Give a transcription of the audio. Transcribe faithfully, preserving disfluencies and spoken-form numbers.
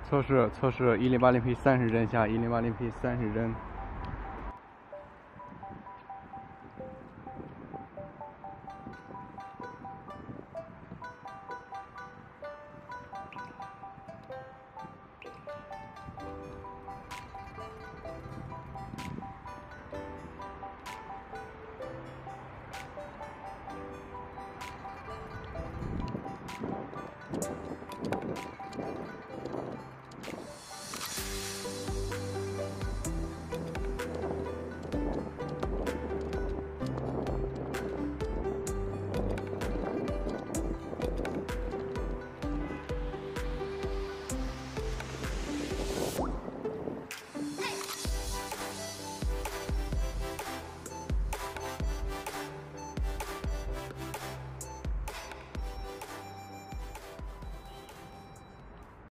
测试测试一零八零 P 三十帧下一零八零 P 三十帧。